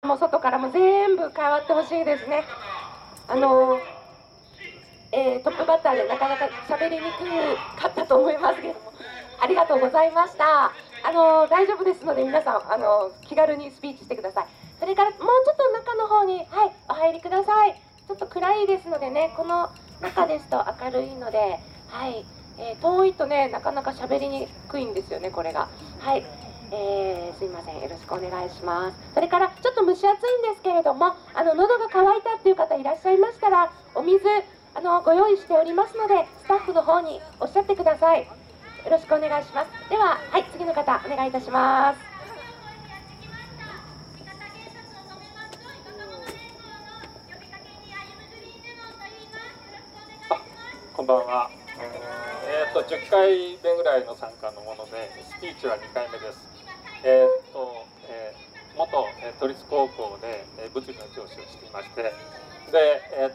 もう外からも全部変わってほしいですね。トップバッターでなかなか喋りにくかったと思いますけども、ありがとうございました。大丈夫ですので皆さん気軽にスピーチしてください。それからもうちょっと中の方に、はい、お入りください。ちょっと暗いですのでね、この中ですと明るいので、はい、遠いとねなかなか喋りにくいんですよね、これが。はい、すいません、よろしくお願いします。それからちょっと蒸し暑いんですけれども、喉が渇いたっていう方いらっしゃいましたら、お水ご用意しておりますので、スタッフの方におっしゃってください。よろしくお願いします。では、はい、次の方お願いいたします。 こんばんは。10回目ぐらいの参加のもので、スピーチは2回目です。元都立高校で物理の教師をしていまして、で、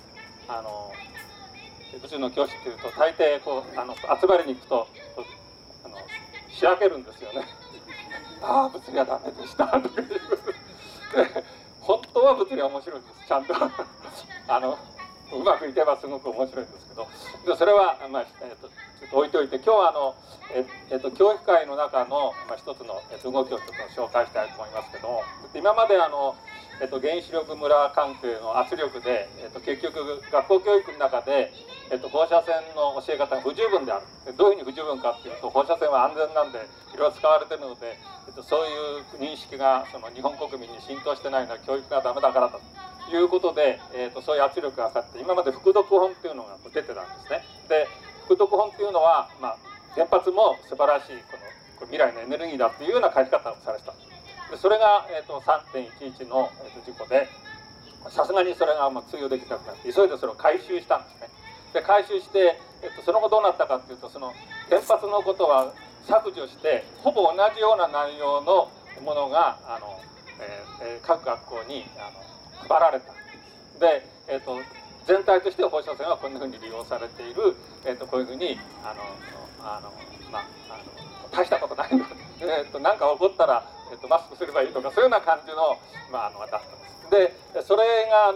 物理の教師っていうと大抵集まりに行くとしらけるんですよね。ああ、物理はダメでしたとかいうことで、本当は物理は面白いんです、ちゃんとうまくいけばすごく面白いんですけど、でそれは、ちょっと置いといて、今日は教育界の中の、一つの、動きをちょっと紹介したいと思いますけど、今まで原子力村関係の圧力で、結局学校教育の中で、放射線の教え方が不十分である。どういうふうに不十分かっていうと、放射線は安全なんでいろいろ使われてるので、そういう認識が日本国民に浸透してないのは教育がダメだからだということで、そういう圧力がかかって、今まで副読本っていうのが出てたんですね。で副読本っていうのは、原発も素晴らしいこの未来のエネルギーだっていうような書き方をされた。でそれが、3.11 の、事故でさすがにそれが通用できなくなって急いでそれを回収したんですね。で回収して、その後どうなったかっていうと、その原発のことは削除してほぼ同じような内容のものが各学校に配られた。で、全体として放射線はこんなふうに利用されている、こういうふうに大したことないんだ、なんか起こったら、マスクすればいいとか、そういうような感じの、だったんです。でそれが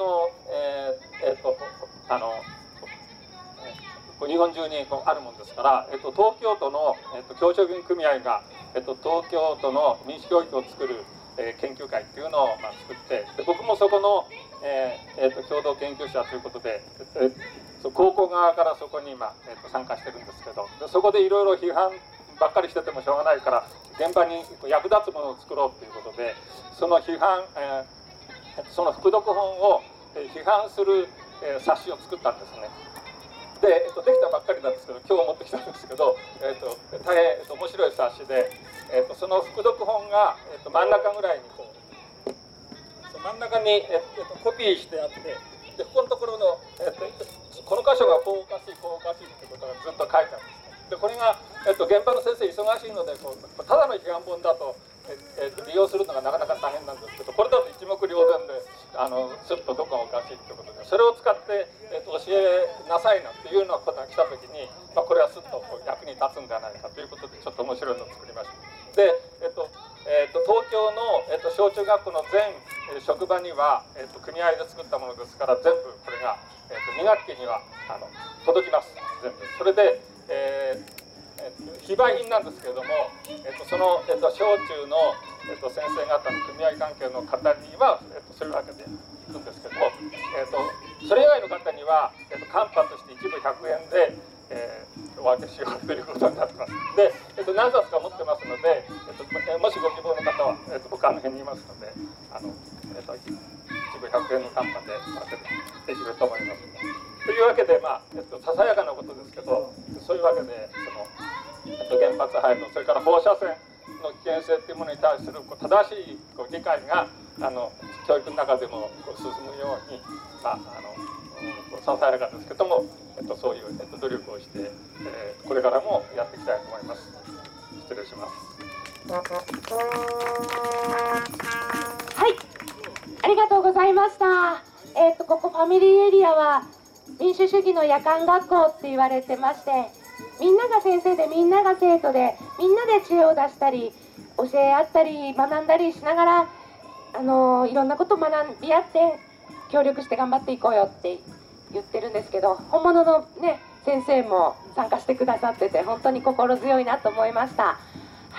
日本中にあるもんですから、東京都の、教職員組合が、東京都の民主教育を作る研究会っていうのを作って、で僕もそこの、共同研究者ということで、高校側からそこに参加してるんですけど、でそこでいろいろ批判ばっかりしててもしょうがないから、現場に役立つものを作ろうということで、その批判、その副読本を批判する冊子を作ったんですね。で、できたばっかりなんですけど、今日持ってきたんですけど、大変面白い冊子で、その副読本が、真ん中ぐらいに真ん中に、コピーしてあって、でここのところの、この箇所がこうおかしいこうおかしいってことがずっと書いてあるんですね。でこれが、現場の先生忙しいのでただの批判本だと、利用するのがなかなか大変なんですけど、これだと一目瞭然でちょっとどこがおかしいってことで、それを使って、教えなさいなんていうようなことが来た時に、これはすっと役に立つんじゃないかということで、ちょっと面白いのを作りました。で、東京の、小中学校の全、職場には、組合で作ったものですから、全部これが、2学期には届きます、全部。それで、非売品なんですけれども、その、小中の、先生方の組合関係の方には、そういうわけで行くんですけども、それ以外の方には、カンパとして一部100円で、お分けしようということになってます。で、何冊か持ってますので、もしご希望の方は、僕の辺にいますので、一部100円のカンパでお分けできると思います。というわけで、ささやかなことですけど、そういうわけで原発廃炉、それから放射線の危険性っていうものに対する正しい理解が教育の中でも進むように、ささやかですけども、そういう努力をして、これからもやっていきたいと思います。失礼します。 はい、ありがとうございました。ここファミリーエリアは民主主義の夜間学校って言われてまして、みんなが先生でみんなが生徒で、みんなで知恵を出したり教え合ったり学んだりしながらいろんなこと学び合って協力して頑張っていこうよって言ってるんですけど、本物のね先生も参加してくださってて本当に心強いなと思いました。はい、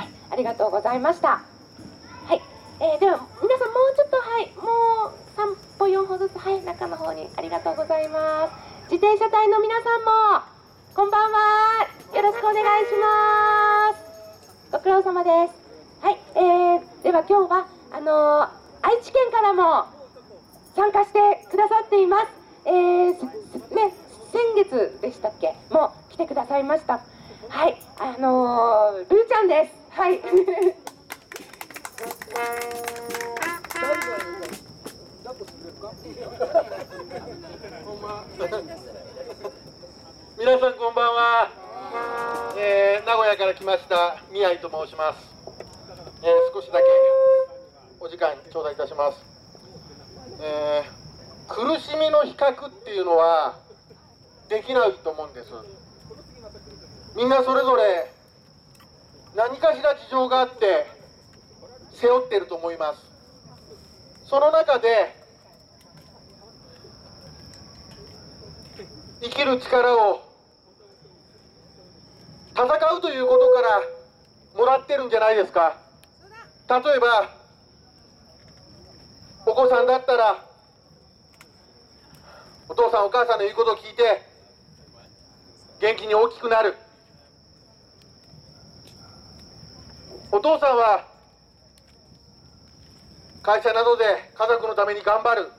ありがとうございました。はい、では皆さんもうちょっと、はい、もう3歩4歩ずつ、はい、中の方にありがとうございます。自転車隊の皆さんもこんばんは、よろしくお願いします。ご苦労様です。はい、では今日は愛知県からも参加してくださっています。ね、先月でしたっけ、もう来てくださいました。はい、ルーちゃんです。はい。 皆さんこんばんは。名古屋から来ました宮井と申します。少しだけお時間頂戴いたします。苦しみの比較っていうのはできないと思うんです。みんなそれぞれ何かしら事情があって背負っていると思います。その中で生きる力を戦うということからもらってるんじゃないですか。例えばお子さんだったらお父さんお母さんの言うことを聞いて元気に大きくなる。お父さんは会社などで家族のために頑張る。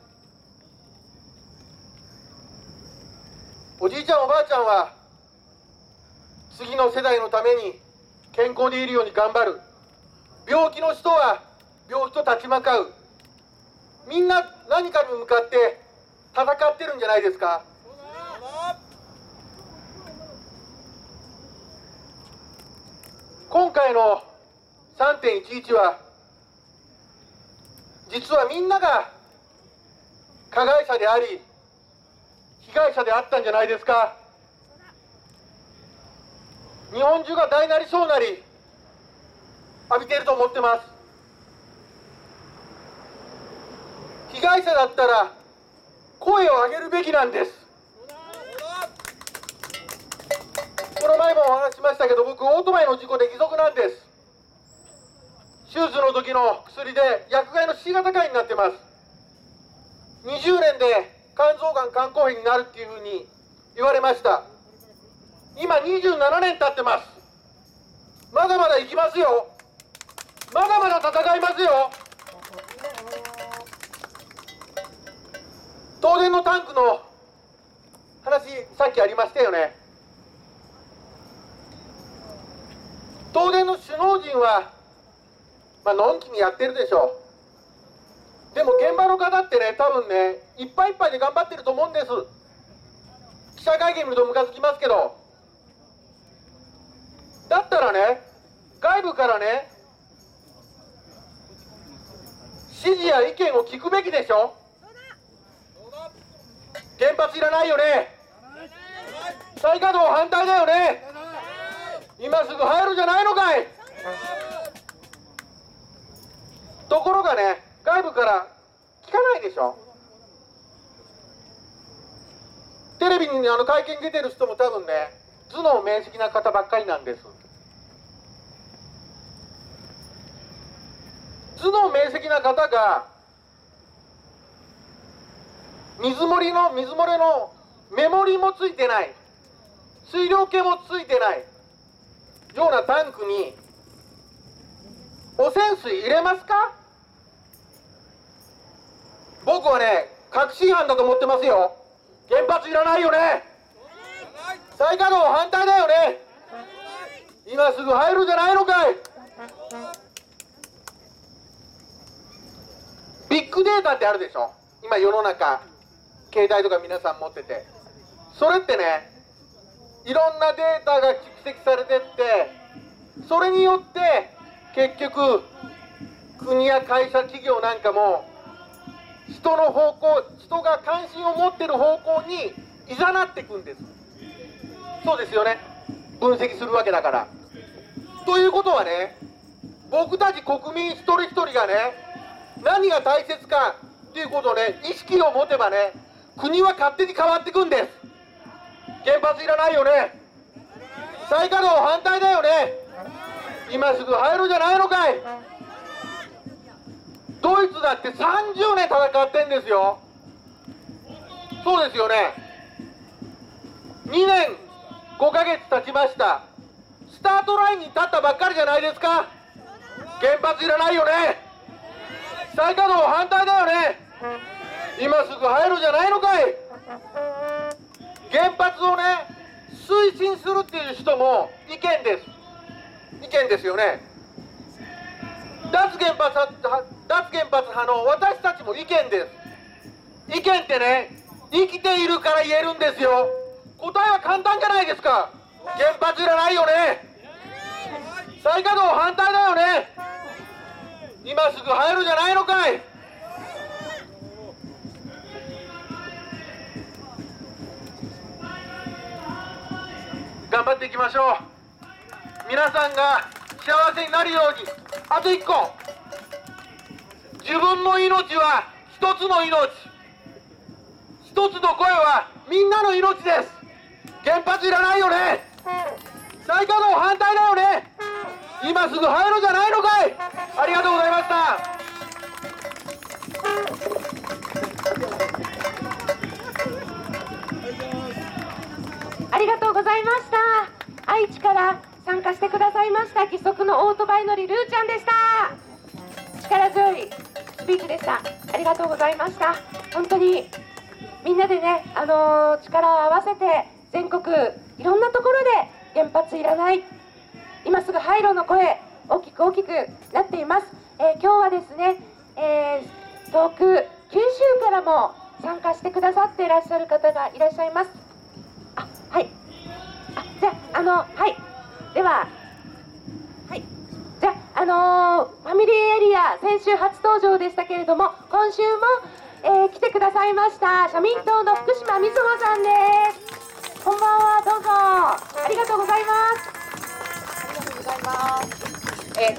おじいちゃんおばあちゃんは次の世代のために健康でいるように頑張る。病気の人は病気と立ち向かう。みんな何かに向かって戦ってるんじゃないですか。今回の 3.11 は実はみんなが加害者であり被害者であったんじゃないですか。日本中が大なり小なり浴びていると思ってます。被害者だったら声を上げるべきなんです。この前もお話ししましたけど、僕オートバイの事故で義足なんです。手術の時の薬で薬害の C 型肝になってます。20年で肝臓がん肝硬変になるっていうふうに言われました。今27年経ってます。まだまだ行きますよ。まだまだ戦いますよ。東電のタンクの話さっきありましたよね。東電の首脳陣はのんきにやってるでしょう。でも現場の方ってね、多分ねいっぱいいっぱいで頑張ってると思うんです。記者会見見るとムカつきますけど、だったらね外部からね指示や意見を聞くべきでしょ。原発いらないよね。再稼働反対だよね。今すぐ入るじゃないのかい。ところがね外部から聞かないでしょ。テレビに会見出てる人も多分ね頭脳明晰な方ばっかりなんです。頭脳明晰な方が水漏れのメモリもついてない、水量計もついてないようなタンクに汚染水入れますか。僕はね確信犯だと思ってますよ。原発いらないよね。再稼働反対だよね。今すぐ入るじゃないのかい。ビッグデータってあるでしょ。今世の中携帯とか皆さん持ってて、それってねいろんなデータが蓄積されてって、それによって結局国や会社企業なんかも人が関心を持ってる方向にいざなっていくんです。そうですよね。分析するわけだから。ということはね、僕たち国民一人一人がね何が大切かっていうことをね、意識を持てばね、国は勝手に変わっていくんです。原発いらないよね、再稼働反対だよね、今すぐ入るじゃないのかい。ドイツだって30年戦ってんですよ。そうですよね。2年5ヶ月経ちました。スタートラインに立ったばっかりじゃないですか。原発いらないよね、再稼働反対だよね、今すぐ入るじゃないのかい。原発をね、推進するっていう人も意見ですよね。脱原発派の私たちも意見です。意見ってね、生きているから言えるんですよ。答えは簡単じゃないですか。原発いらないよね、再稼働反対だよね、今すぐ入るじゃないのかい。頑張っていきましょう。皆さんが幸せになるように、あと1個、自分の命は一つの命、一つの声はみんなの命です。原発いらないよね、再稼働反対だよね、今すぐ入るじゃないのかい。ありがとうございました。 ありがとうございました。愛知から参加してくださいました義足のオートバイ乗りルーちゃんでした。力強いスピーチでした。ありがとうございました。本当にみんなでね、力を合わせて全国いろんなところで原発いらない、今すぐ廃炉の声大きく大きくなっています。今日はですね、遠く九州からも参加してくださっていらっしゃる方がいらっしゃいます。はい。じゃあ、はい。では、はい。じゃあ、ファミリーエリア、先週初登場でしたけれども、今週も、来てくださいました、社民党の福島みずほさんです。こんばんは、どうぞ。ありがとうございます。 ありがとうございます。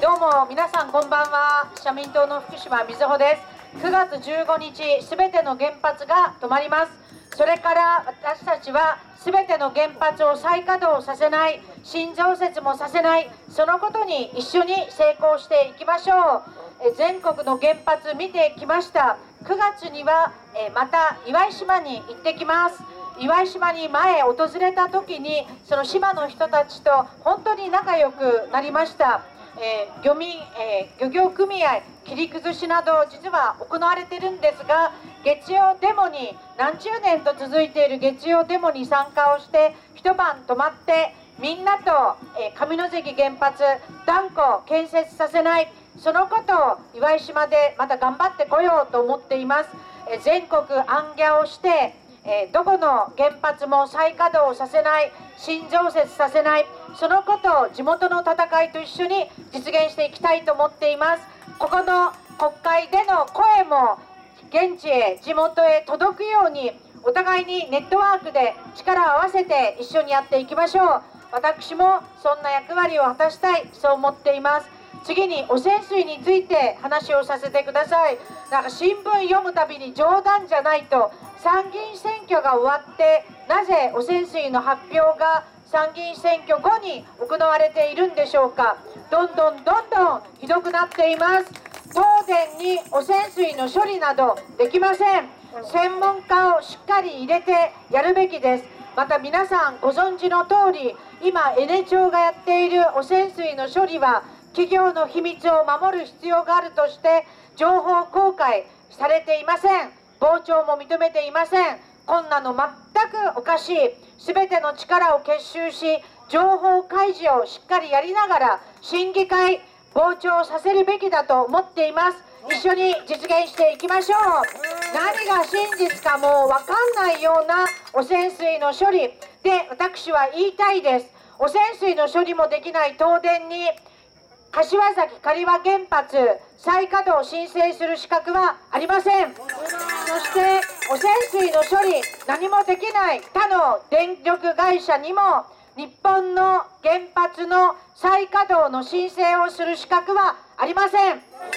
どうも皆さんこんばんは。社民党の福島みずほです。9月15日、すべての原発が止まります。それから私たちはすべての原発を再稼働させない、新増設もさせない、そのことに一緒に成功していきましょう。全国の原発見てきました。9月にはまた岩井島に行ってきます。岩井島に前訪れた時にその島の人たちと本当に仲良くなりました。漁業組合切り崩しなど実は行われているんですが、月曜デモに何十年と続いている月曜デモに参加をして一晩泊まってみんなと上関原発断固建設させない、そのことを岩井島でまた頑張ってこようと思っています。全国行脚をしてどこの原発も再稼働させない、新増設させない、そのことを地元の戦いと一緒に実現していきたいと思っています。ここの国会での声も現地へ地元へ届くように、お互いにネットワークで力を合わせて一緒にやっていきましょう。私もそんな役割を果たしたい、そう思っています。次に汚染水について話をさせてください。なんか新聞読むたびに冗談じゃないと、参議院選挙が終わってなぜ汚染水の発表が参議院選挙後に行われているんでしょうか。どんどんひどくなっています。東電に汚染水の処理などできません。専門家をしっかり入れてやるべきです。また皆さんご存知の通り、今エネ庁がやっている汚染水の処理は企業の秘密を守る必要があるとして情報公開されていません。傍聴も認めていません。こんなの全くおかしい。全ての力を結集し情報開示をしっかりやりながら審議会傍聴させるべきだと思っています。一緒に実現していきましょう。何が真実かもう分かんないような汚染水の処理で、私は言いたいです。汚染水の処理もできない東電に柏崎刈羽原発再稼働を申請する資格はありません。そして汚染水の処理何もできない他の電力会社にも日本の原発の再稼働の申請をする資格はありません。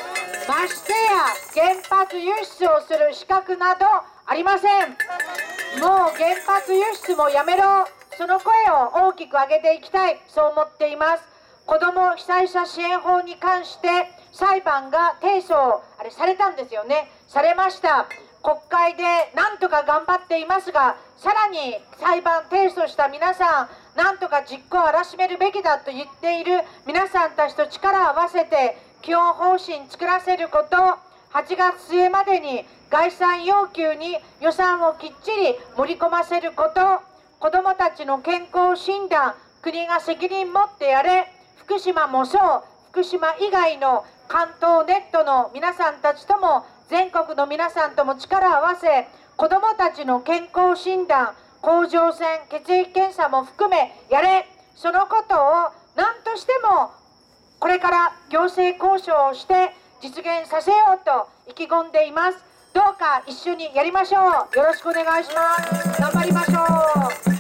ましてや原発輸出をする資格などありません。もう原発輸出もやめろ、その声を大きく上げていきたい、そう思っています。子ども被災者支援法に関して裁判が提訴されたんですよね。されました。国会でなんとか頑張っていますが、さらに裁判提訴した皆さん、なんとか実行を荒らしめるべきだと言っている皆さんたちと力を合わせて基本方針作らせること、8月末までに概算要求に予算をきっちり盛り込ませること、子どもたちの健康診断、国が責任持ってやれ、福島もそう、福島以外の関東ネットの皆さんたちとも、全国の皆さんとも力を合わせ、子どもたちの健康診断、甲状腺、血液検査も含めやれ、そのことを何としてもこれから行政交渉をして実現させようと意気込んでいます。どうか一緒にやりましょう。よろしくお願いします。頑張りましょう。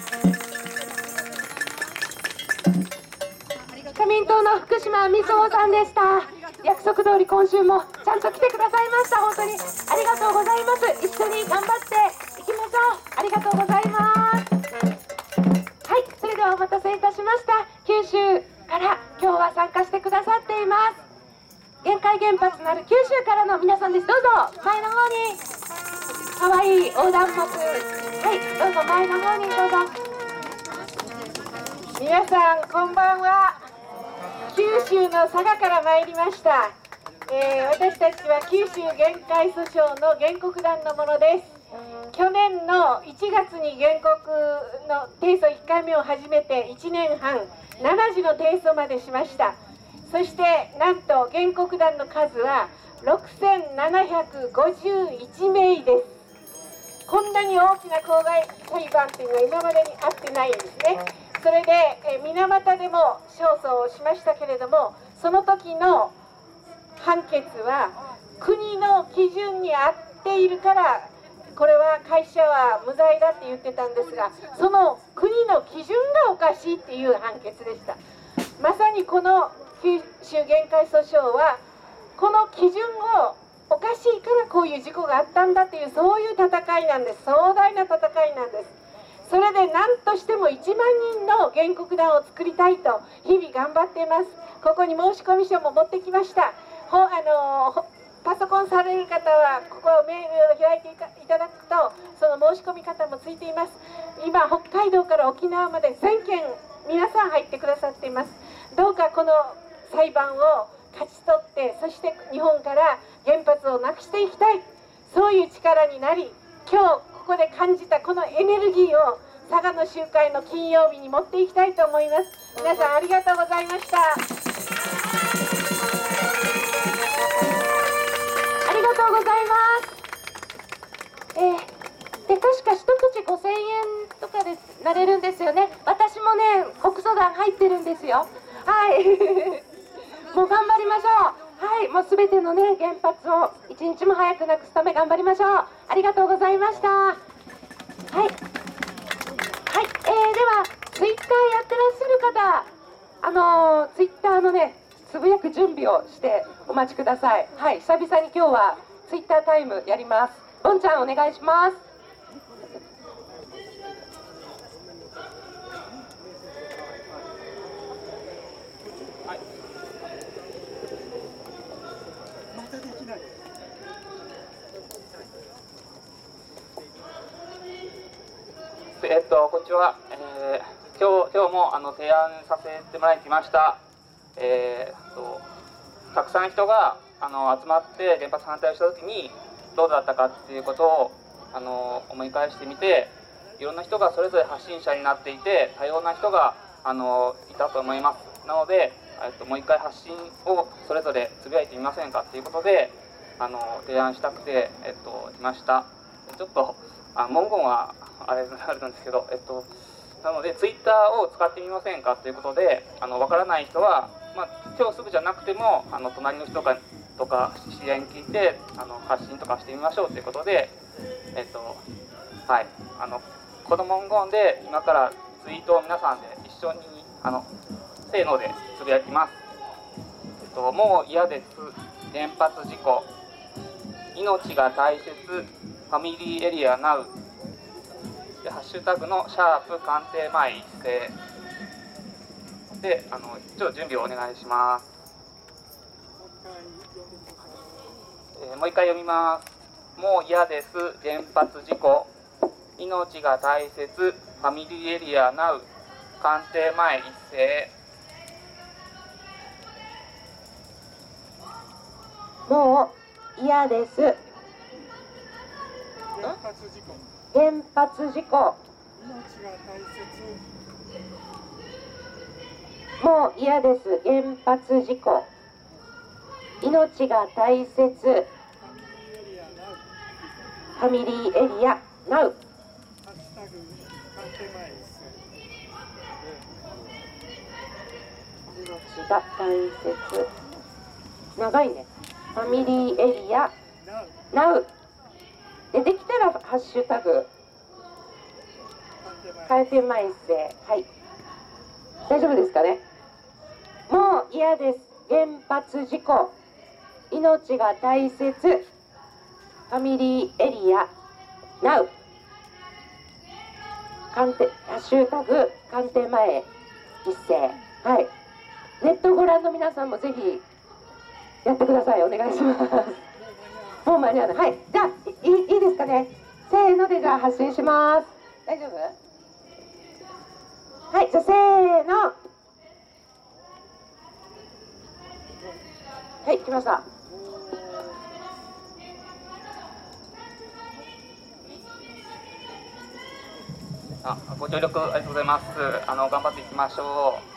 社民党の福島みずほさんでした。約束通り今週もちゃんと来てくださいました。本当にありがとうございます。一緒に頑張っていきましょう。ありがとうございます。はい、それではお待たせいたしました。九州から今日は参加してくださっています。限界原発のある九州からの皆さんです。どうぞ前の方にかわいい横断幕、はい、どうぞ前の方にどうぞ。 皆さんこんばんは。九州の佐賀から参りました。私たちは九州限界訴訟の原告団のものです。去年の1月に原告の提訴1回目を始めて1年半、7時の提訴までしました。そしてなんと原告団の数は6751名です。こんなに大きな公害裁判というのは今までにあってないんですね。それで水俣でも勝訴をしましたけれども、その時の判決は国の基準に合っているから、これは会社は無罪だって言ってたんですが、その国の基準がおかしいっていう判決でした。まさにこの九州限界訴訟はこの基準をおかしいからこういう事故があったんだっていう、そういう戦いなんです。壮大な戦いなんです。それで何としても1万人の原告団を作りたいと日々頑張っています。ここに申し込み書も持ってきました。パソコンされる方はここをメールを開いていただくとその申し込み方もついています。今北海道から沖縄まで1000件皆さん入ってくださっています。どうかこの裁判を勝ち取って、そして日本から原発をなくしていきたい、そういう力になり、今日ここで感じたこのエネルギーを佐賀の集会の金曜日に持っていきたいと思います。皆さんありがとうございました。 ありがとうございます。で確か一口5000円とかでなれるんですよね。私もね告訴団入ってるんですよ。はいもう頑張りましょう。はい、もうすべてのね原発を一日も早くなくすため頑張りましょう。ありがとうございました。はい、はい、ではツイッターやってらっしゃる方、ツイッターのねつぶやく準備をしてお待ちください。はい、久々に今日はツイッタータイムやります。ボンちゃんお願いします。 こんにちは。今日も提案させてもらいに来ました。たくさん人が集まって原発反対をしたときにどうだったかっていうことを思い返してみて、いろんな人がそれぞれ発信者になっていて多様な人がいたと思います。なのでもう一回発信をそれぞれつぶやいてみませんかということで提案したくて来ました。ちょっと文言はあれなんですけど、なのでツイッターを使ってみませんかということで、わからない人は、今日すぐじゃなくても隣の人とか知り合いに聞いて発信とかしてみましょうということで、はい、この文言で今からツイートを皆さんで一緒にせーのでつぶやきます。もう嫌です原発事故、命が大切、ファミリーエリアナウで、ハッシュタグのシャープ官邸前一斉で、一応準備をお願いします。もう一回読みます。もう嫌です、原発事故、命が大切、ファミリーエリアナウ、官邸前一斉。 もう嫌です。原発事故。もう嫌です。原発事故。命が大切。ファミリーエリアナウ。命が大切。長いね。ファミリーエリアナウで、できたらハッシュタグ開店前一斉。はい、大丈夫ですかね。もう嫌です、原発事故、命が大切、ファミリーエリアナウ、ハッシュタグ官邸前一斉。はい、ネットをご覧の皆さんもぜひやってください。お願いします。もう間に合わない。はい、じゃあいいですかね。せーのでじゃあ発信します。大丈夫？はい、じゃあせーの。はい、来ました。 ご協力ありがとうございます。頑張っていきましょう。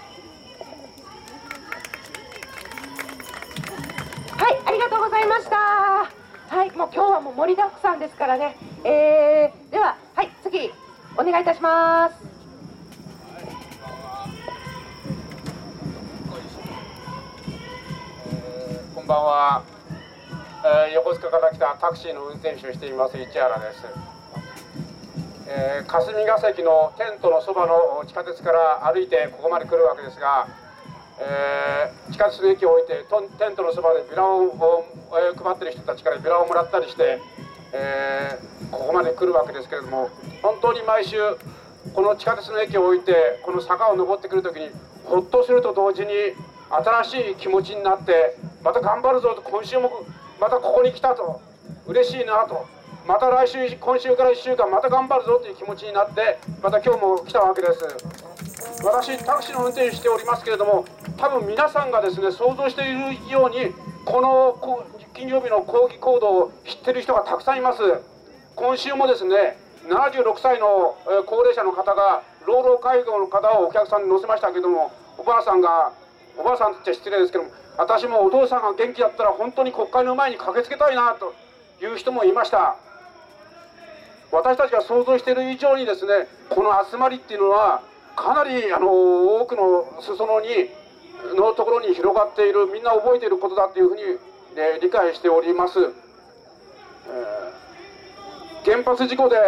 はい、ありがとうございました。はい、もう今日はもう盛りだくさんですからね。では、はい、次お願いいたします。 こんばんは。横須賀から来たタクシーの運転手をしています市原です。霞が関のテントのそばの地下鉄から歩いてここまで来るわけですが、地下鉄の駅を置いてテントのそばでビラを配ってる人たちからビラをもらったりして、ここまで来るわけですけれども、本当に毎週この地下鉄の駅を置いてこの坂を登ってくるときにほっとすると同時に新しい気持ちになって、また頑張るぞと、今週もまたここに来たと嬉しいなと、また来週今週から1週間また頑張るぞという気持ちになって、また今日も来たわけです。私タクシーの運転手しておりますけれども、多分皆さんがですね想像しているようにこの金曜日の抗議行動を知っている人がたくさんいます。今週もですね76歳の高齢者の方が老老介護の方をお客さんに乗せましたけども、おばあさんって失礼ですけども、私もお父さんが元気だったら本当に国会の前に駆けつけたいなという人もいました。私たちが想像している以上にですね、この集まりっていうのはかなり多くの裾野のところに広がっている、みんな覚えていることだというふうに、理解しております。原発事故で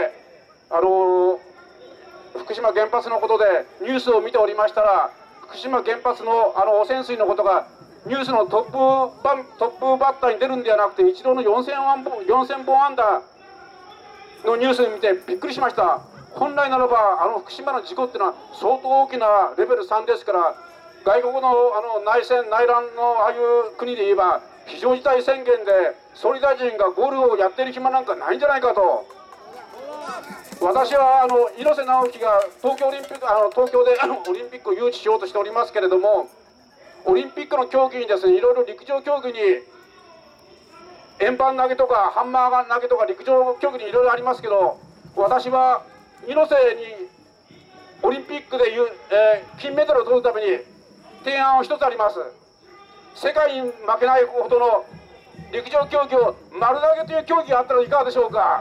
福島原発のことでニュースを見ておりましたら、福島原発の汚染水のことがニュースのトップバッターに出るんではなくて、一度の4000本安打のニュースを見てびっくりしました。本来ならば福島の事故っていうのは相当大きなレベル3ですから、外国の内乱のああいう国で言えば非常事態宣言で総理大臣がゴルフをやっている暇なんかないんじゃないかと。私は猪瀬直樹が東京でオリンピックを誘致しようとしておりますけれども、オリンピックの競技にですね、いろいろ陸上競技に円盤投げとかハンマー投げとか陸上競技にいろいろありますけど、私は猪瀬にオリンピックで金メダルを取るために提案を一つあります。世界に負けないほどの陸上競技を丸投げという競技があったらいかがでしょうか。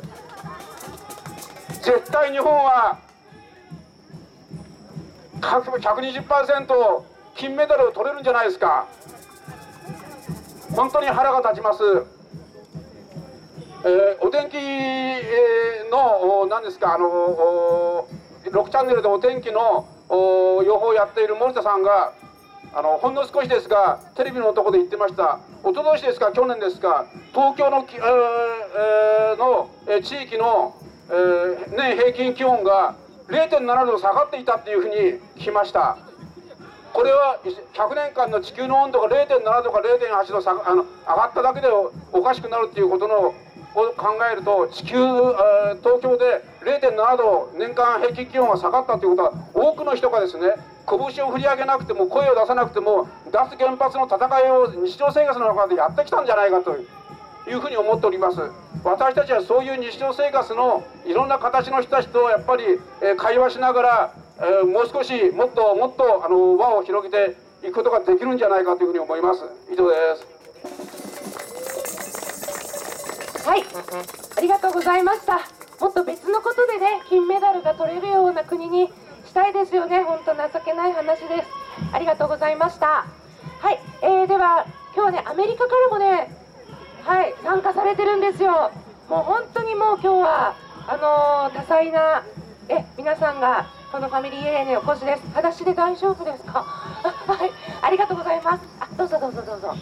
絶対日本は 120% 金メダルを取れるんじゃないですか。本当に腹が立ちます。お天気の何ですか、6チャンネルでお天気の予報をやっている森田さんがほんの少しですがテレビのところで言ってました。一昨年ですか去年ですか、東京の、地域の、年平均気温が 0.7 度下がっていたっていうふうに聞きました。これは100年間の地球の温度が 0.7 度か 0.8 度上がっただけでおかしくなるっていうことのを考えると、東京で 0.7 度年間平均気温が下がったということは、多くの人がですね、拳を振り上げなくても声を出さなくても脱原発の戦いを日常生活の中でやってきたんじゃないかというふうに思っております。私たちはそういう日常生活のいろんな形の人たちとやっぱり会話しながら、もう少しもっともっと輪を広げていくことができるんじゃないかというふうに思います。以上です。 はい、ありがとうございました。もっと別のことでね、金メダルが取れるような国にしたいですよね。本当情けない話です。ありがとうございました。はい、では今日はね、アメリカからもね、はい、参加されてるんですよ。もう本当にもう今日は多彩な皆さんがこのファミリーエレにお越しです。裸足で大丈夫ですか？はい、ありがとうございます。どうぞどうぞどうぞ。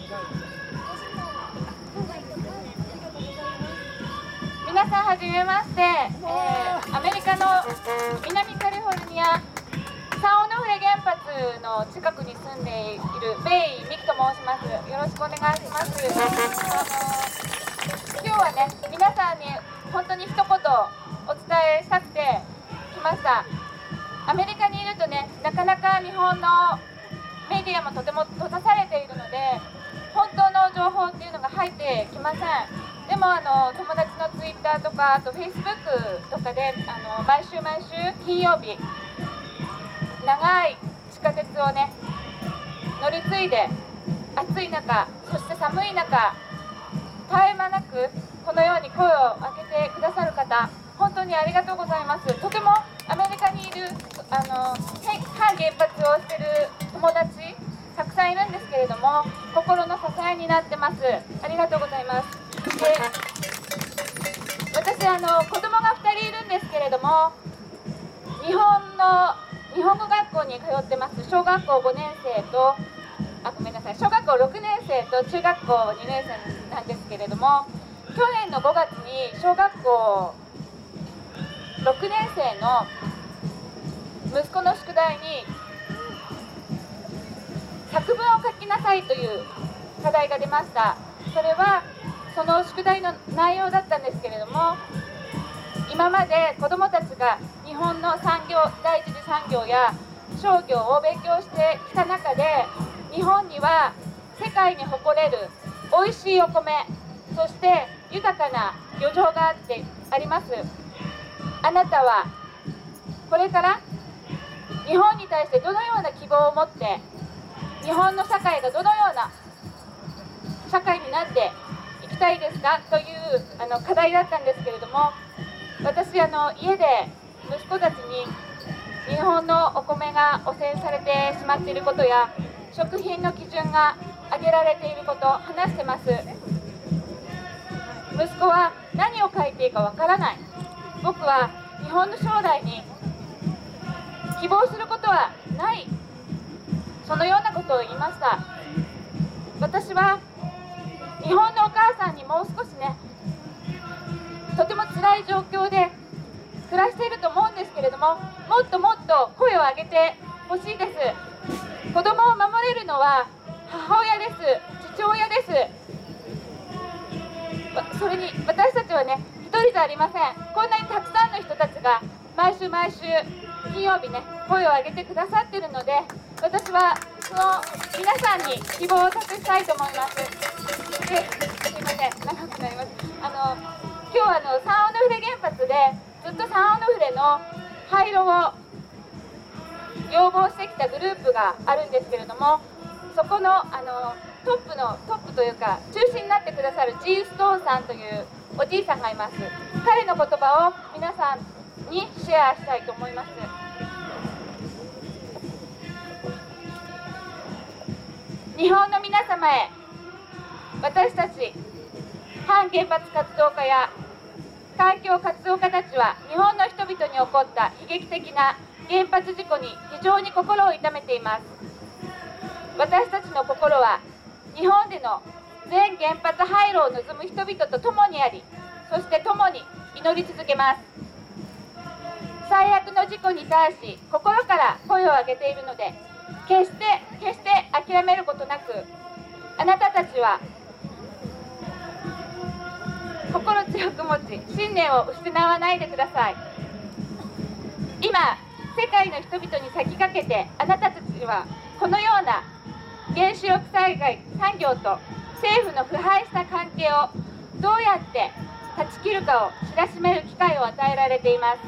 皆さんはじめまして、アメリカの南カリフォルニアサンオノフレ原発の近くに住んでいるベイ・ミキと申します。よろしくお願いします。今日はね、皆さんに本当に一言お伝えしたくて来ました。アメリカにいるとね、なかなか日本のメディアもとても閉ざされているので、本当の情報っていうのが入ってきません。でも友達のツイッターとか、あとフェイスブックとかで毎週金曜日長い地下鉄をね乗り継いで、暑い中、そして寒い中、絶え間なくこのように声を上げてくださる方、本当にありがとうございます。とてもアメリカにいる反原発をしている友達たくさんいるんですけれども、心の支えになってます。ありがとうございます。で、私子供が2人いるんですけれども、日本語学校に通ってます。小学校5年生と小学校6年生と中学校2年生なんですけれども、去年の5月に小学校6年生の息子の宿題に作文を書きなさいという課題が出ました。それはその宿題の内容だったんですけれども、今まで子どもたちが日本の第一次産業や商業を勉強してきた中で、日本には世界に誇れるおいしいお米、そして豊かな漁場があります。あなたはこれから日本に対してどのような希望を持って、日本の社会がどのような社会になっていきたいですかという課題だったんですけれども、私家で息子たちに日本のお米が汚染されてしまっていることや、食品の基準が上げられていることを話してます。息子は何を書いていいかわからない。僕は日本の将来に希望することはない、そのようなことを言いました。私は日本のお母さんにもう少しね、とても辛い状況で暮らしていると思うんですけれども、もっともっと声を上げてほしいです。子供を守れるのは母親です、父親です。それに私たちはね、一人じゃありません。こんなにたくさんの人たちが毎週金曜日ね、声を上げてくださっているので、私はその皆さんに希望を託したいと思います。すいません、長くなります。今日はサンオノフレ原発でずっとサンオノフレの廃炉を要望してきたグループがあるんですけれども、そこのトップというか中心になってくださるジー・ストーンさんというおじいさんがいます。彼の言葉を皆さんにシェアしたいと思います。日本の皆様へ、私たち反原発活動家や環境活動家たちは日本の人々に起こった悲劇的な原発事故に非常に心を痛めています。 私たちの心は日本での全原発廃炉を望む人々と共にあり、そして共に祈り続けます。最悪の事故に対し心から声を上げているので、決して諦めることなく、あなたたちは心強く持ち信念を失わないでください。今世界の人々に先駆けて、あなたたちはこのような原子力災害産業と政府の腐敗した関係をどうやって断ち切るかを知らしめる機会を与えられています。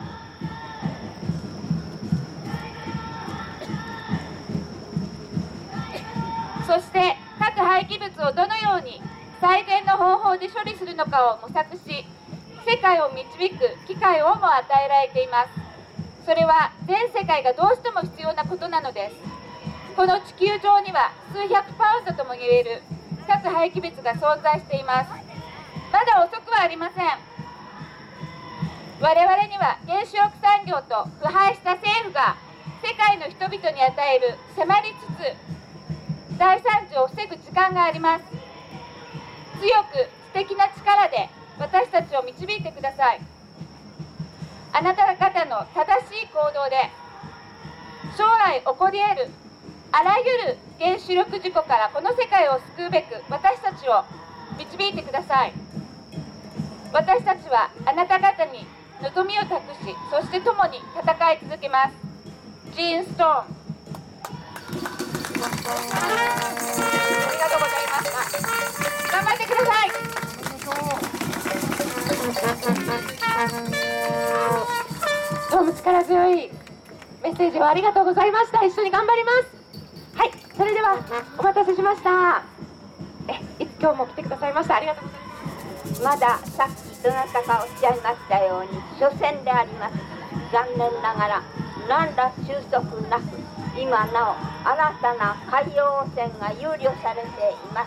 そして核廃棄物をどのように最善の方法で処理するのかを模索し、世界を導く機会をも与えられています。それは全世界がどうしても必要なことなのです。この地球上には数百パウンドとも言える核廃棄物が存在しています。まだ遅くはありません。我々には原子力産業と腐敗した政府が世界の人々に与える迫りつつ大惨事を防ぐ時間があります。強く素敵な力で私たちを導いてください。あなた方の正しい行動で将来起こり得るあらゆる原子力事故からこの世界を救うべく私たちを導いてください。私たちはあなた方に望みを託し、そして共に戦い続けます。ジーン・ストーン、ありがとうございました。頑張ってください。 どうも力強いメッセージをありがとうございました。一緒に頑張ります。はい、それではお待たせしました。今日も来てくださいました。ありがとうございます。 まださっきどなたかおっしゃいましたように初戦であります。残念ながら何ら収束なく、今なお新たな海洋汚染が憂慮されています。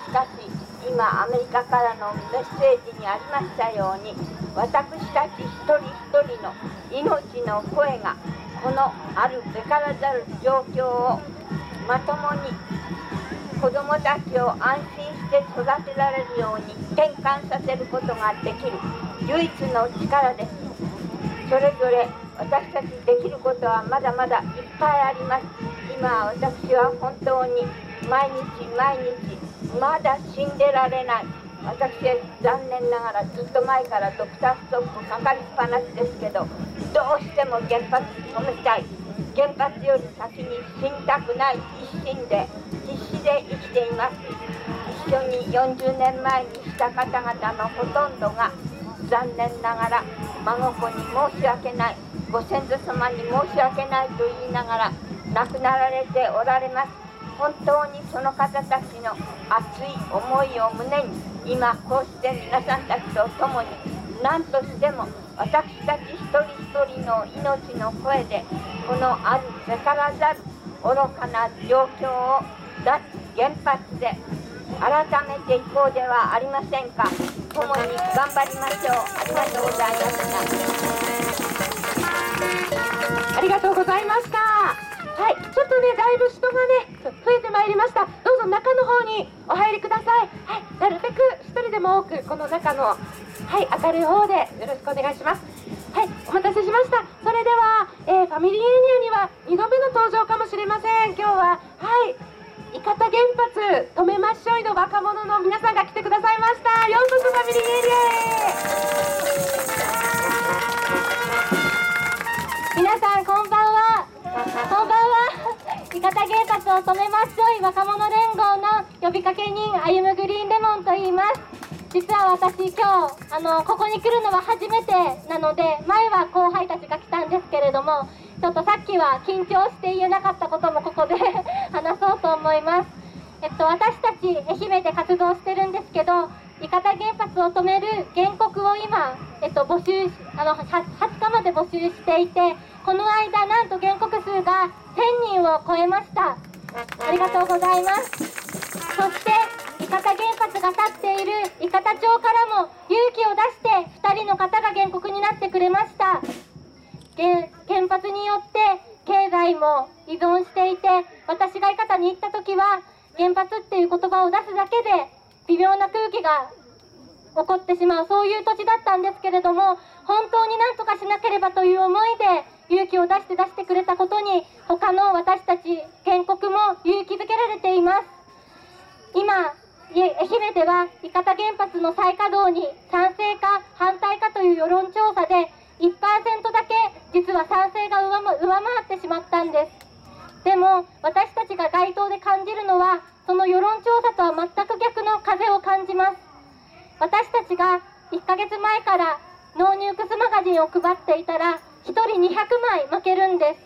しかし今アメリカからのメッセージにありましたように、私たち一人一人の命の声がこのあるべからざる状況をまともに子どもたちを安心して育てられるように転換させることができる唯一の力です。それぞれ私たちできることはまだまだいっぱいあります。今私は本当に毎日まだ死んでられない。私は残念ながらずっと前からドクターストップかかりっぱなしですけど、どうしても原発止めたい。原発より先に死にたくない必死で生きています。一緒に40年前にした方々のほとんどが残念ながら孫子に申し訳ない、ご先祖様に申し訳ないと言いながら亡くなられておられます。本当にその方たちの熱い思いを胸に、今こうして皆さんたちと共に何としても私たち一人一人の命の声でこのあるべからざる愚かな状況を脱原発で改めていこうではありませんか。共に頑張りましょう。ありがとうございました。 ありがとうございました。はい、ちょっとね、だいぶ人がね、増えてまいりました。どうぞ中の方にお入りください。はい、なるべく一人でも多くこの中の、はい、明るい方でよろしくお願いします。はい、お待たせしました。それでは、ファミリーエリアには2度目の登場かもしれません。今日は、はい、伊方原発止めましょいの若者の皆さんが来てくださいました。ようこそファミリーエリアへ。 皆さんこんばんは。伊方原発を止めましょい若者連合の呼びかけ人歩むグリーンレモンと言います。実は私今日ここに来るのは初めてなので、前は後輩たちが来たんですけれども、ちょっとさっきは緊張して言えなかったこともここで話そうと思います。私たち愛媛で活動してるんですけど、伊方原発を止める原告を今、募集20日まで募集していて、この間なんと原告数が1000人を超えました。ありがとうございます。そして伊方原発が立っている伊方町からも勇気を出して2人の方が原告になってくれました。原発によって経済も依存していて、私が伊方に行った時は原発っていう言葉を出すだけで微妙な空気が起こってしまう、そういう土地だったんですけれども、本当に何とかしなければという思いで勇気を出してくれたことに、他の私たち原告も勇気づけられています。今愛媛では伊方原発の再稼働に賛成か反対かという世論調査で 1% だけ実は賛成が上回ってしまったんです。でも私たちが街頭で感じるのは、その世論調査とは全く逆の風を感じます。私たちが1ヶ月前からノーニュークスマガジンを配っていたら1人200枚負けるんです。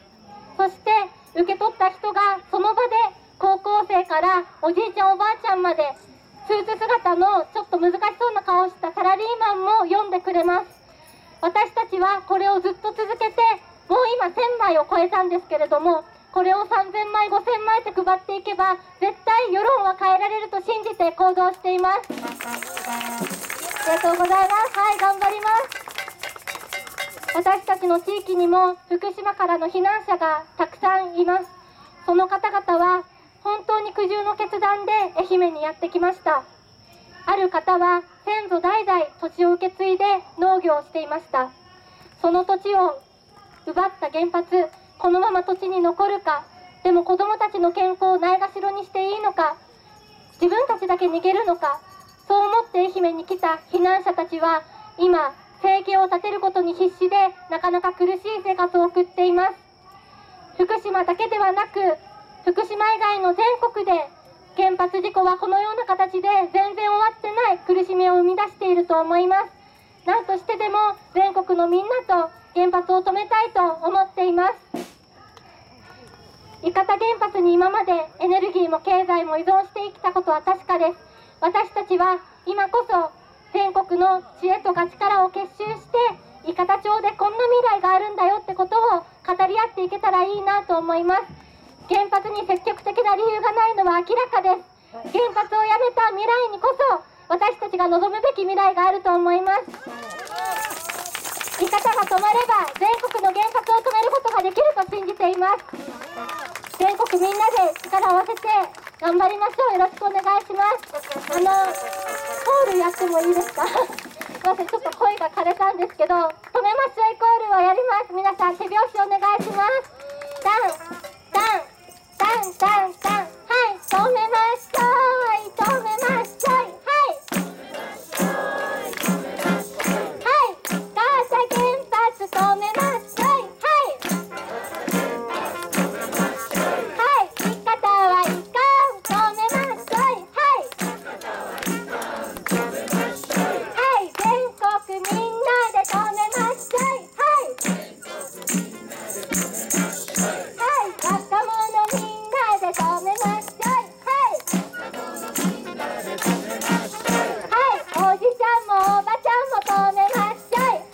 そして受け取った人がその場で高校生からおじいちゃんおばあちゃんまで、スーツ姿のちょっと難しそうな顔をしたサラリーマンも読んでくれます。私たちはこれをずっと続けて、もう今1000枚を超えたんですけれども、これを3000枚5000枚って配っていけば絶対世論は変えられると信じて行動しています。ありがとうございます。はい、頑張ります。私たちの地域にも福島からの避難者がたくさんいます。その方々は本当に苦渋の決断で愛媛にやってきました。ある方は先祖代々土地を受け継いで農業をしていました。その土地を奪った原発、このまま土地に残るか、でも子どもたちの健康をないがしろにしていいのか、自分たちだけ逃げるのか、そう思って愛媛に来た避難者たちは今生計を立てることに必死で、なかなか苦しい生活を送っています。福島だけではなく、福島以外の全国で原発事故はこのような形で全然終わってない苦しみを生み出していると思います。何としてでも全国のみんなと原発を止めたいと思っています。伊方原発に今までエネルギーも経済も依存してきたことは確かです。私たちは今こそ全国の知恵とか力を結集して、伊方町でこんな未来があるんだよってことを語り合っていけたらいいなと思います。原発に積極的な理由がないのは明らかです。原発をやめた未来にこそ私たちが望むべき未来があると思います。伊方が止まれば全国の原発を止めることができると信じています。全国みんなで力を合わせて頑張りましょう。よろしくお願いします。コールやってもいいですか？すいません、ちょっと声が枯れたんですけど、止めましょうイコールをやります。皆さん手拍子お願いします。ダンダンダンダンダン、はい、止めましょう、止めましょう、はいはい、ガーサ原発止めましょう、はい伊方はいかん、止めましょう、はい全国みんなで止めましょう、若者みんなで止めましょう、おじちゃんもおばちゃんも止めましょう、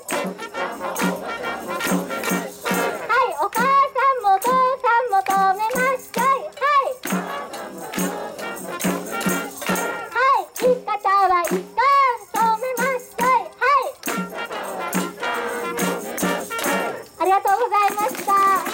お母さんもお父さんも止めましょう、伊方はいかん、止めましょう、ありがとうございました。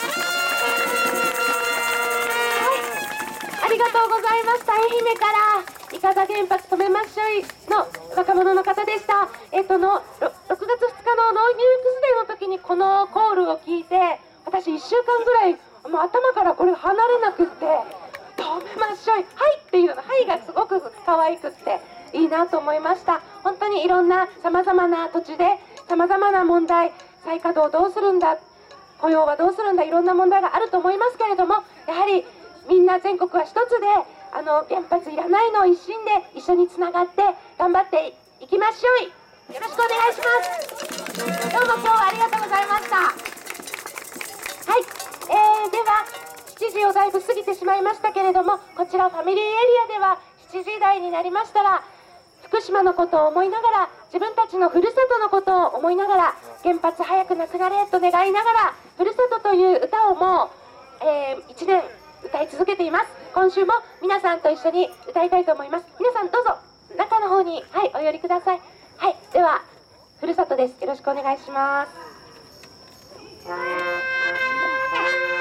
ありがとうございました。愛媛から伊方原発止めましょいの若者の方でした。6月2日のノーニュークスデーの時にこのコールを聞いて、私1週間ぐらいもう頭からこれ離れなくって、止めましょい、はいっていうの、はいがすごく可愛くっていいなと思いました。本当にいろんなさまざまな土地でさまざまな問題、再稼働どうするんだ、雇用はどうするんだ、いろんな問題があると思いますけれども、やはりみんな全国は一つで原発いらないのを一心で一緒につながって頑張っていきましょう。よろしくお願いします。どうも今日はありがとうございました。はい、では7時をだいぶ過ぎてしまいましたけれども、こちらファミリーエリアでは7時台になりましたら、福島のことを思いながら、自分たちのふるさとのことを思いながら、原発早くなくなれと願いながら、ふるさとという歌をもう、1年歌い続けています。今週も皆さんと一緒に歌いたいと思います。皆さんどうぞ中の方に、はい、お寄りください。はい、ではふるさとです。よろしくお願いします。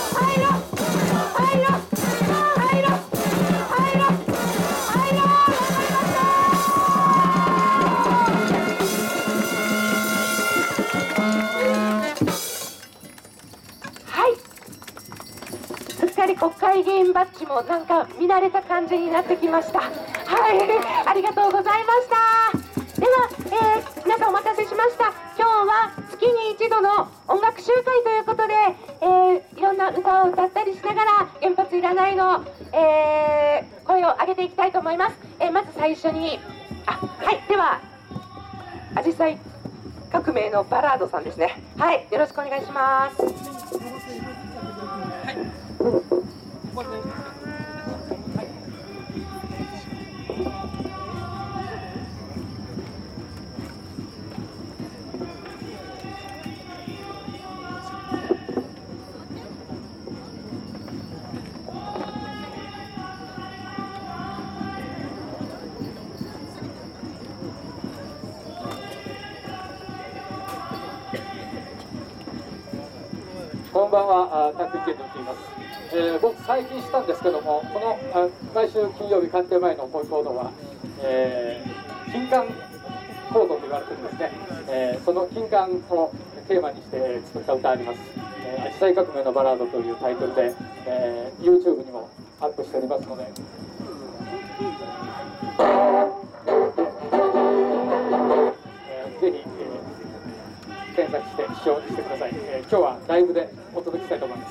国会議員バッジもなんか見慣れた感じになってきました。はい、ありがとうございました。では、皆さんお待たせしました。今日は月に一度の音楽集会ということで、いろんな歌を歌ったりしながら原発いらないの、声を上げていきたいと思います。まず最初にはい、ではあじさい革命のバラードさんですね。はい、よろしくお願いします。 こんばんは、タクイケンと言います。僕最近したんですけども、この毎週金曜日官邸前のこういうコードは、金管コードと言われてるんですね。その金管をテーマにして作った歌あります。アジサイ革命のバラードというタイトルで、YouTube にもアップしておりますので。ぜひ、検索して視聴してください。今日はライブでお届けしたいと思います。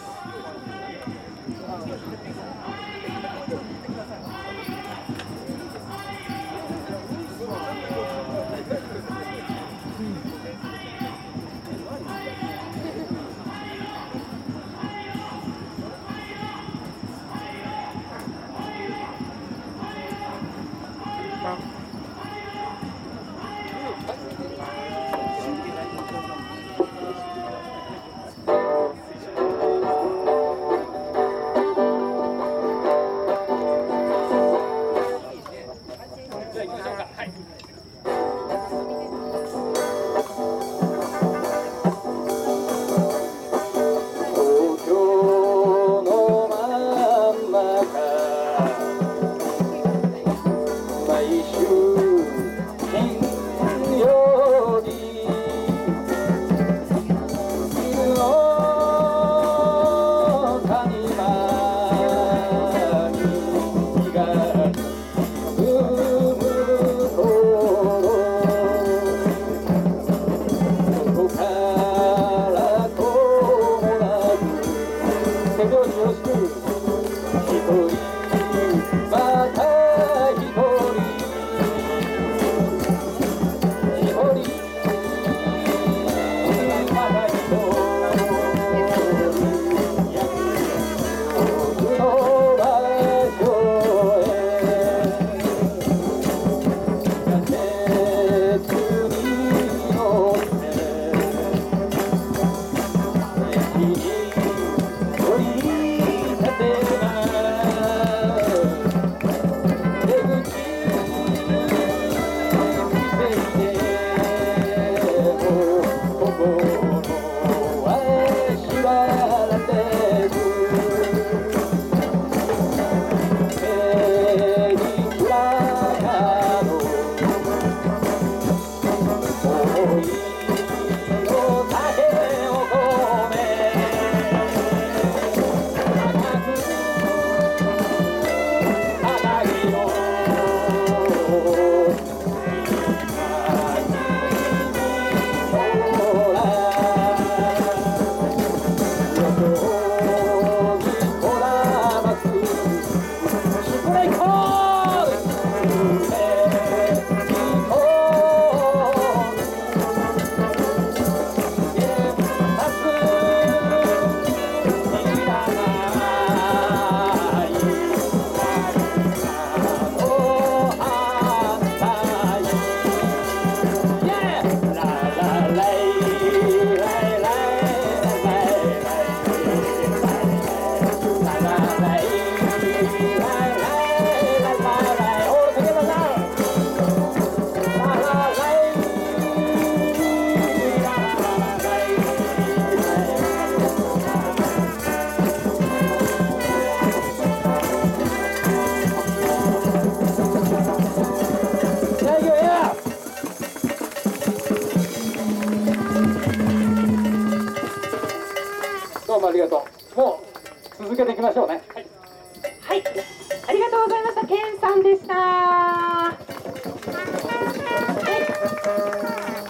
どうもありがとう。もう続けていきましょうね。 はい、はい、ありがとうございました。ケンさんでした。はい、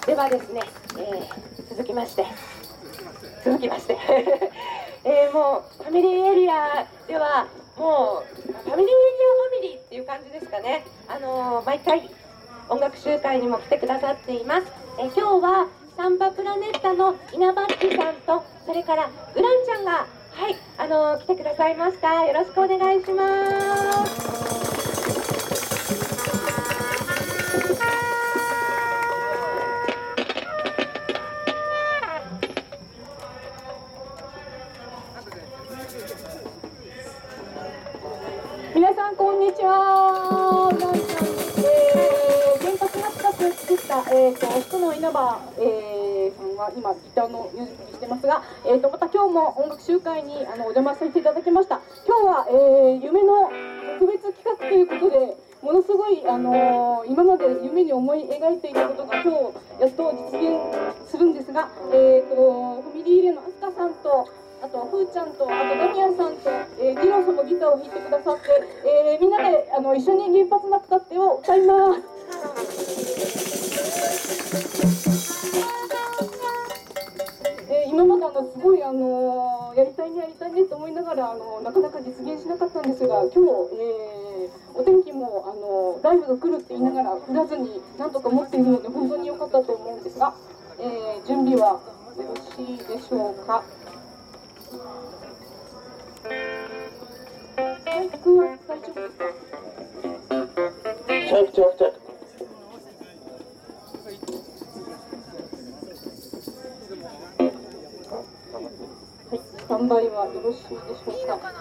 ではですね、続きましてもうファミリーエリアではもうファミリーエリアファミリーっていう感じですかね。毎回音楽集会にも来てくださっています。今日はサンバプラネッタの稲葉っちさんと、それからグランちゃんが、はい、来てくださいました。よろしくお願いします。 皆さんこんにちは。グランちゃんです。原発が近く作った、人の稲葉、さんは今ギターのミュージックにしてますが、また今日も音楽集会にお邪魔させていただきました。今日は、夢の特別企画ということで、ものすごい、今まで夢に思い描いていたことが今日やっと実現するんですが、ファミリーエリアのあすかさんと、あとふーちゃんと、あとダミアンさんと、ディロンさんもギターを弾いてくださって、みんなで一緒に原発なくたってを歌います。今まですごいやりたいねと思いながらなかなか実現しなかったんですが、今日、お天気もライブが来るって言いながら降らずになんとか持っているので本当に良かったと思うんですが、準備はよろしいでしょうか。マイクは大丈夫ですか？ チェック。 はい、スタンバイはよろしいでしょうか。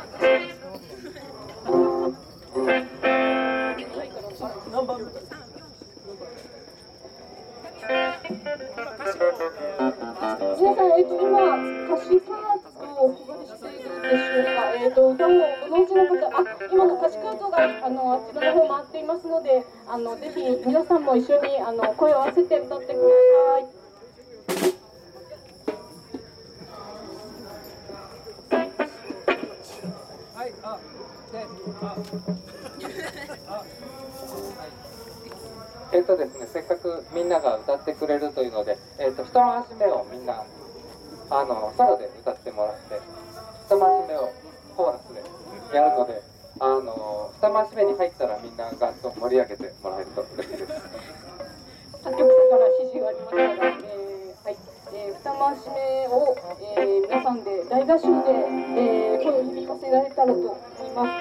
皆さん、今、歌詞カードをお配りしているでしょうか。歌をご存知の方、今の歌詞カードがあちらの方回っていますので、ぜひ皆さんも一緒に声を合わせて歌ってください。 ですね、せっかくみんなが歌ってくれるというので、一回し目をみんなソロで歌ってもらって、一回し目をコーラスでやるので、二回し目に入ったらみんなガッと盛り上げてもらえると嬉しいです。 作曲者から指示がありましたが、はい、二回し目を、皆さんで大合唱で、声を響かせられたらと思います。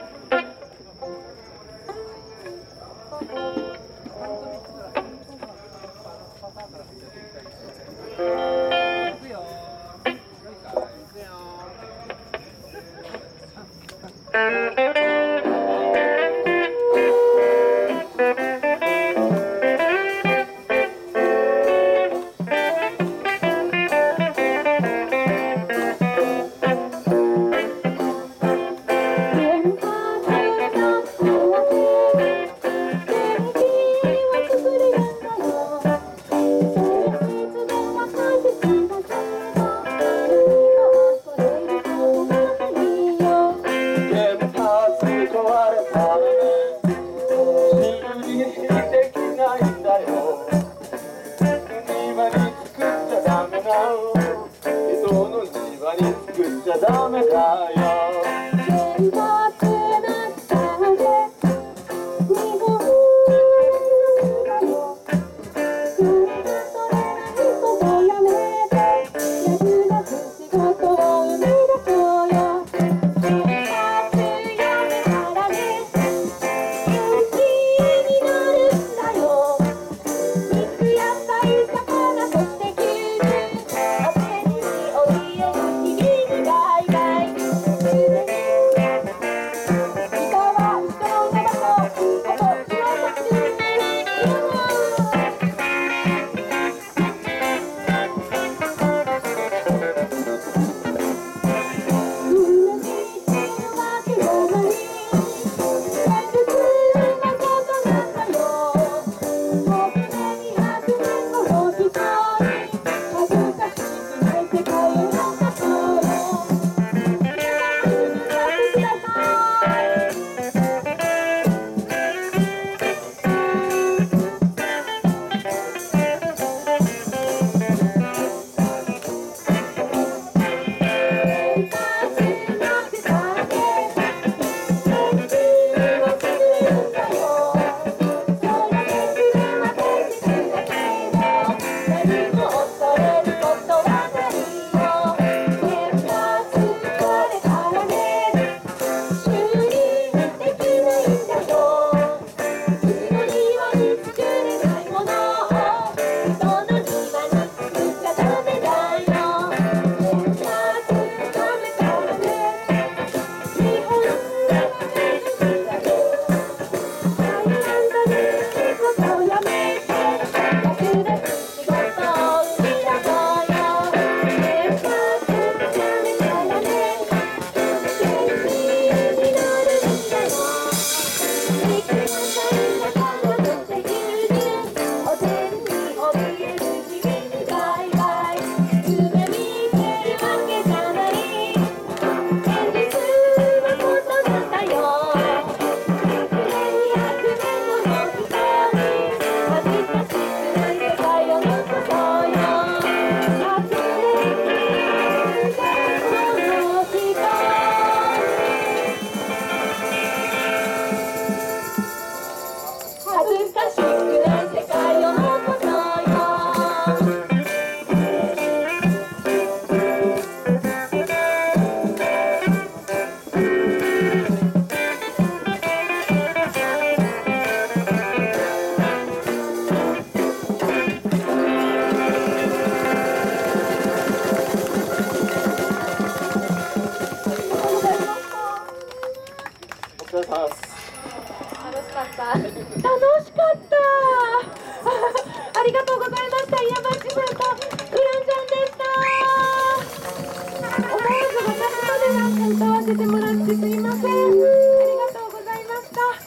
歌わせてもらってすいません。ありがとうございました。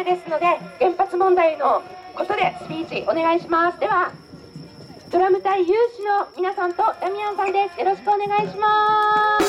ですので、原発問題のことでスピーチお願いします。ではドラム隊有志の皆さんとダミアンさんです。よろしくお願いします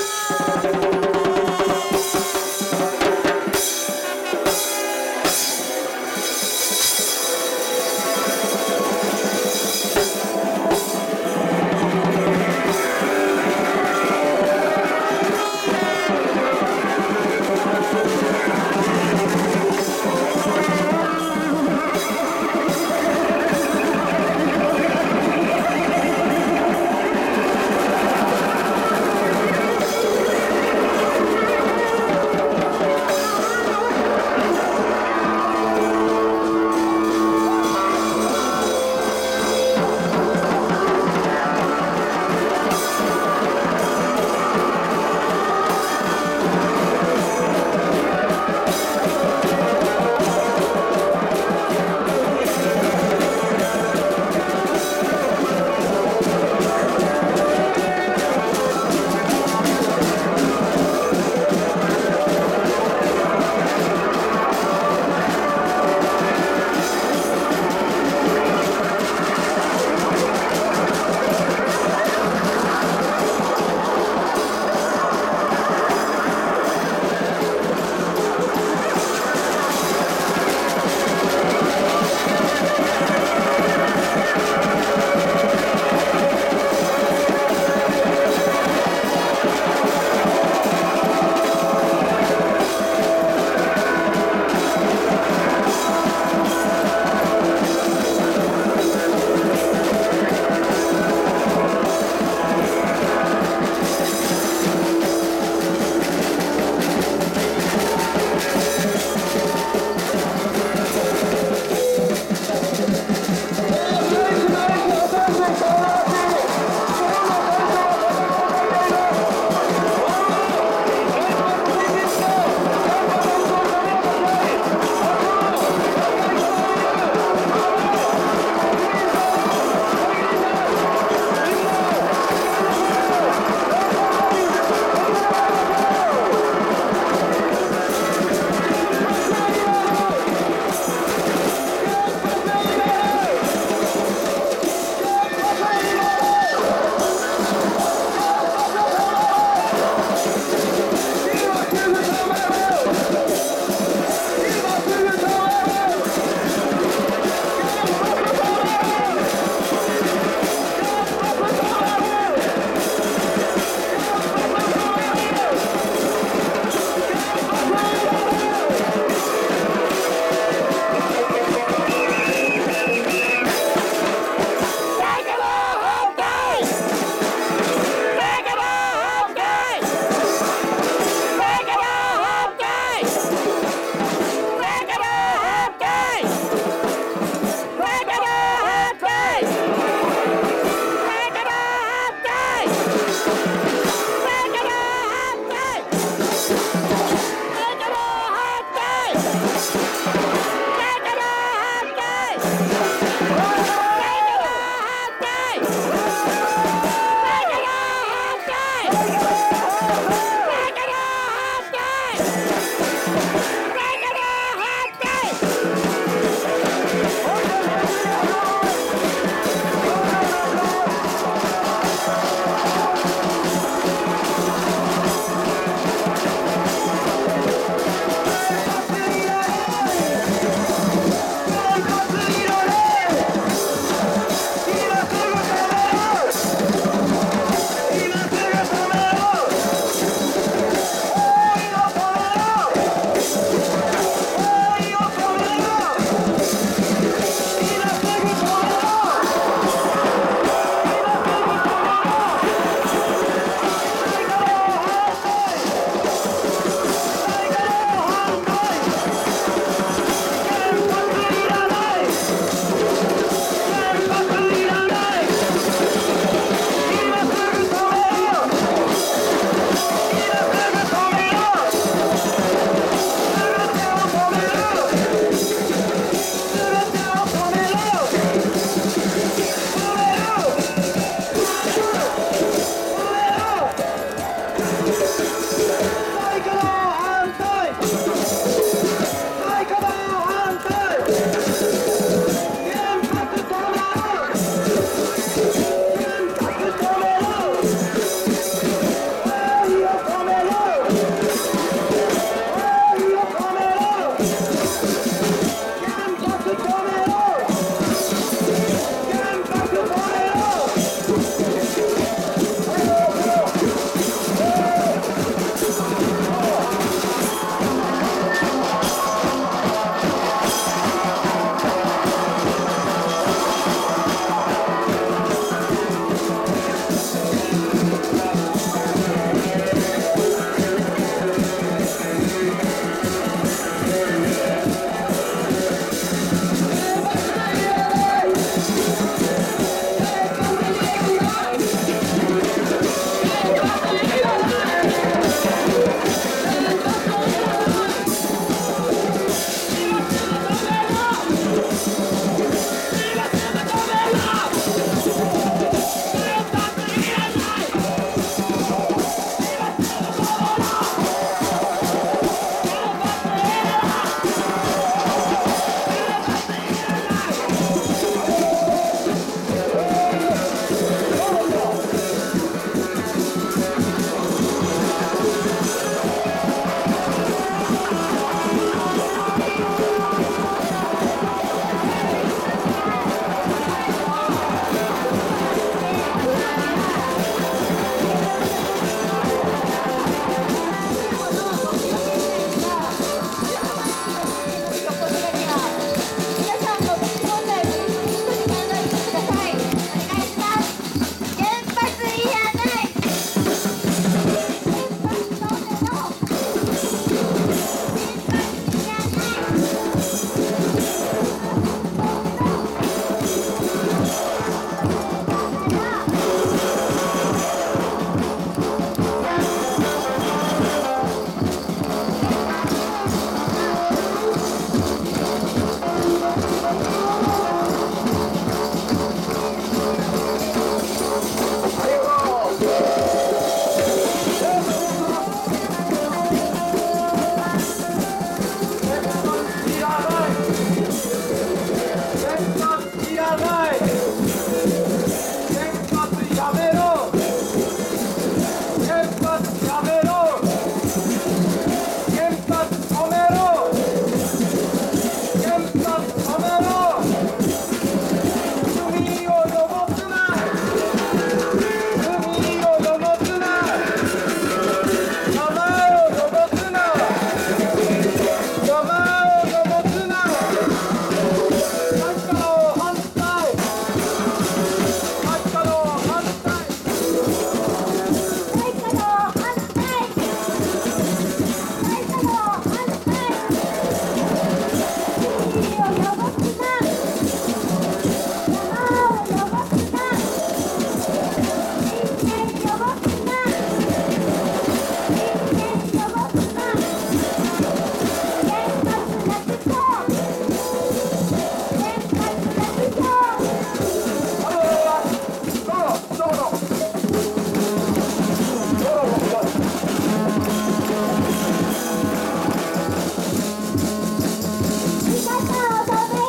「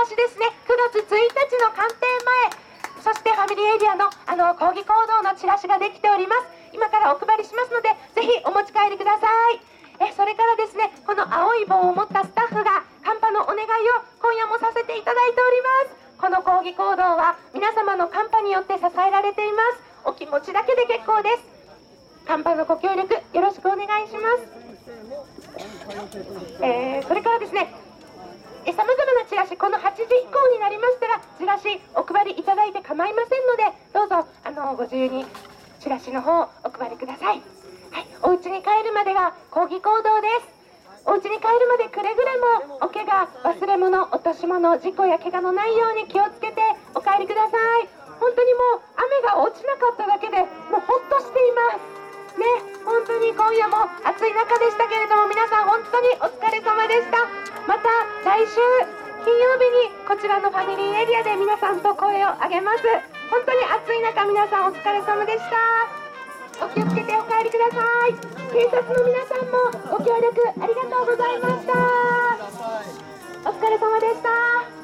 しですね、9月1日の鑑定前、そしてファミリーエリアの抗議行動のチラシができております。今からお配りしますので、ぜひお持ち帰りください。それからですね、この青い棒を持ったスタッフがカンパのお願いを今夜もさせていただいております。この抗議行動は皆様のカンパによって支えられています。お気持ちだけで結構です。カンパのご協力よろしくお願いします。それからですね、さまざまなチラシ、この8時以降になりましたらチラシお配りいただいて構いませんので、どうぞご自由にチラシの方をお配りください。はい、お家に帰るまでが抗議行動です。お家に帰るまでくれぐれもお怪我、忘れ物、落とし物、事故や怪我のないように気をつけてお帰りください。本当にもう雨が落ちなかっただけでもうほっとしていますね。本当に今夜も暑い中でしたけれども、皆さん本当にお疲れ様でした。また来週金曜日にこちらのファミリーエリアで皆さんと声を上げます。本当に暑い中、皆さんお疲れ様でした。お気をつけてお帰りください。警察の皆さんもご協力ありがとうございました。お疲れ様でした。